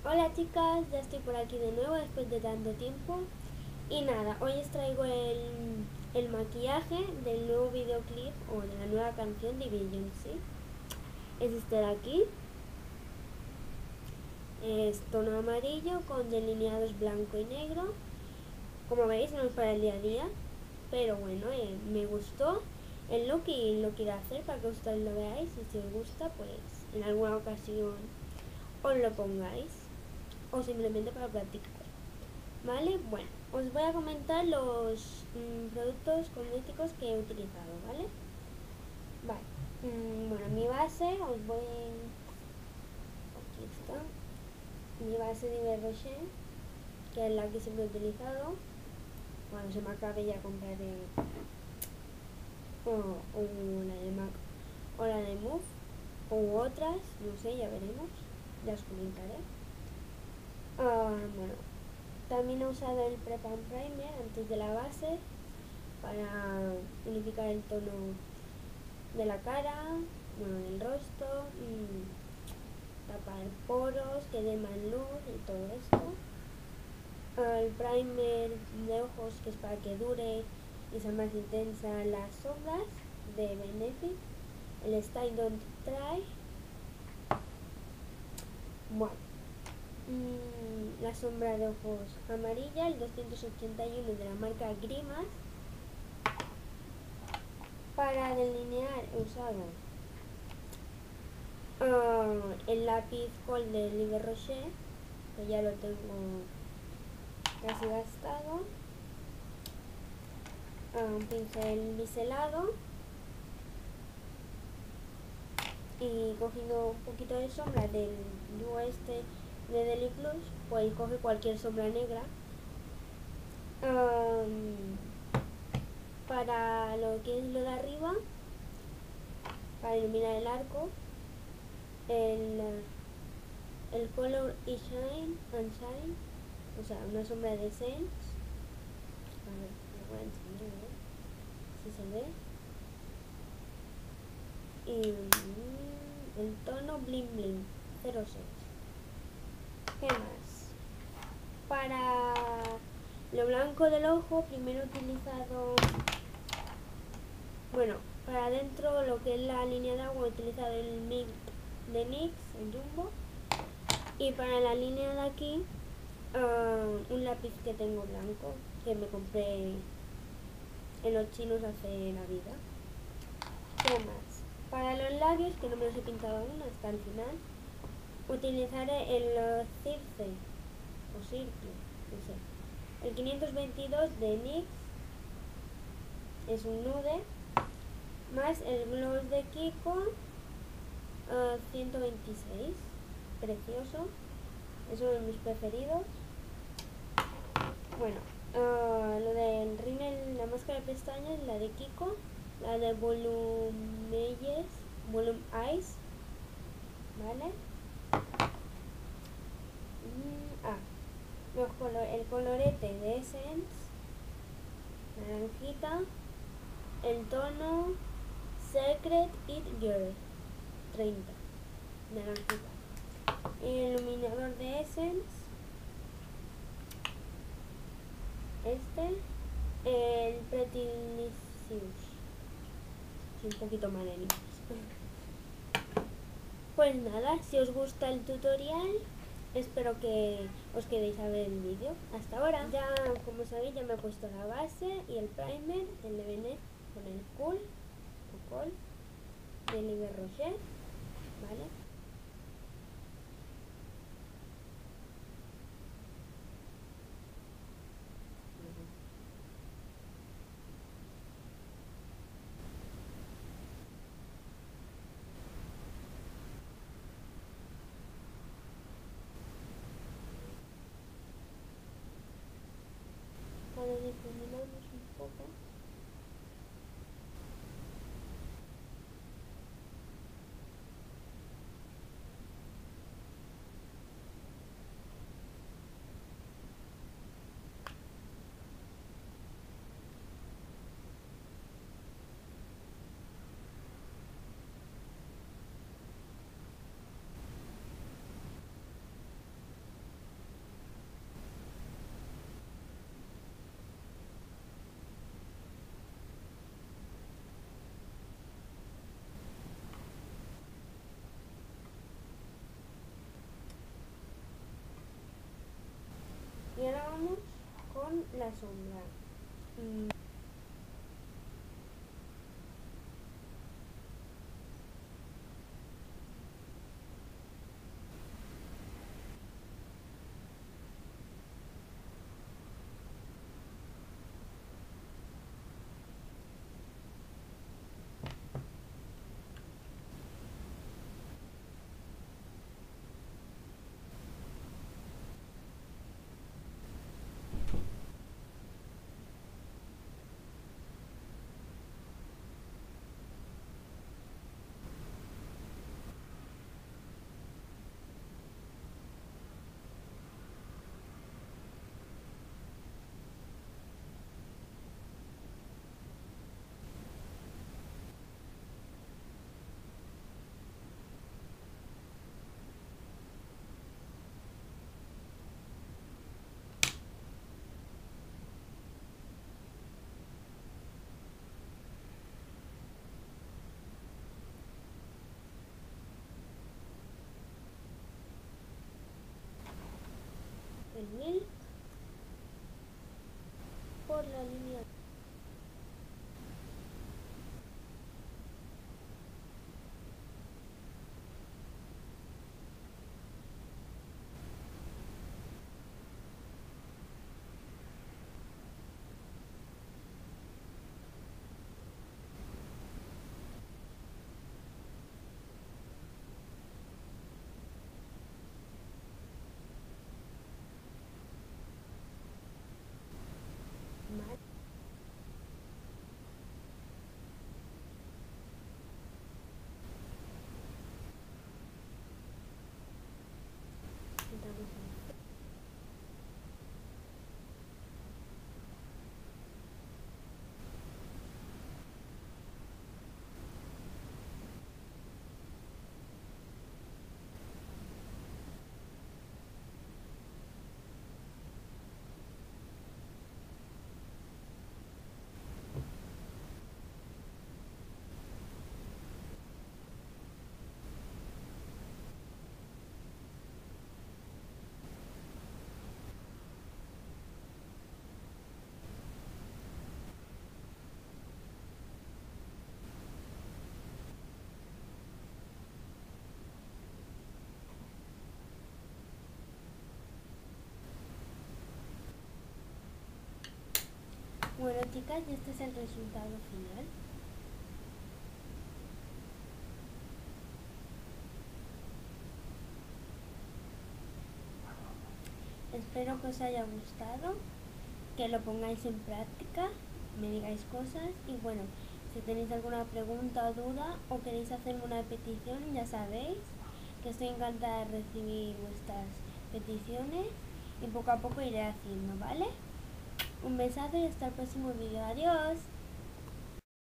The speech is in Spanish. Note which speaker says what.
Speaker 1: Hola chicas, ya estoy por aquí de nuevo después de tanto tiempo. Y nada, hoy os traigo el maquillaje del nuevo videoclip o de la nueva canción de Beyoncé. Es este de aquí. Es tono amarillo con delineados blanco y negro. Como veis, no es para el día a día, pero bueno, me gustó el look y lo quiero hacer para que ustedes lo veáis. Y si os gusta, pues en alguna ocasión os lo pongáis o simplemente para practicar. ¿Vale? Bueno, os voy a comentar los productos cosméticos que he utilizado, ¿vale? Vale. Bueno, mi base, aquí está. Mi base de Yves Rocher, que es la que siempre he utilizado. Cuando se me acabe ya compraré la de MAC o la de Move u otras, no sé, ya veremos. Ya os comentaré. Bueno, también he usado el Prep and Primer antes de la base para unificar el tono de la cara, bueno, del rostro, tapar poros, que dé más luz y todo esto. El primer de ojos, que es para que dure y sea más intensa las sombras, de Benefit. El Style Don't Try. Bueno, la sombra de ojos amarilla, el 281 de la marca Grimas. Para delinear he usado el lápiz Kohl de Yves Rocher, que ya lo tengo casi gastado. Un pincel biselado y cogiendo un poquito de sombra del dúo este de Deli Plus, pues coge cualquier sombra negra. Para lo que es lo de arriba, para iluminar el arco, el Color y Shine and Shine, o sea, una sombra de Essence. A ver, lo voy a enseñar, si se ve. Y el tono Bling Bling 06. ¿Qué más? Para lo blanco del ojo, primero he utilizado, bueno, para adentro lo que es la línea de agua he utilizado el MIC de NYX, el Jumbo. Y para la línea de aquí, un lápiz que tengo blanco, que me compré en los chinos hace Navidad. ¿Qué más? Para los labios, que no me los he pintado aún hasta el final, utilizaré el Circe, o Circle, no sé. El 522 de NYX, es un nude, más el gloss de Kiko, 126, precioso, es uno de mis preferidos. Bueno, lo del rímel, la máscara de pestañas, la de Kiko, la de Volume Eyes, ¿vale? El colorete de Essence, naranjita, el tono Secret It Girl 30, naranjita. El iluminador de Essence, el Pretty Licious, un poquito mal en inglés. Pues nada, si os gusta el tutorial, espero que os quedéis a ver el vídeo. Hasta ahora. Ya, como sabéis, ya me he puesto la base y el primer, el de Benet, con el Kohl de Yves Rocher, ¿vale? Para difuminarnos un poco. con la sombra. El milk por la línea. Bueno, chicas, y este es el resultado final. Espero que os haya gustado, que lo pongáis en práctica, me digáis cosas y bueno, si tenéis alguna pregunta o duda o queréis hacerme una petición, ya sabéis que estoy encantada de recibir vuestras peticiones y poco a poco iré haciendo, ¿vale? Un besazo y hasta el próximo vídeo. Adiós.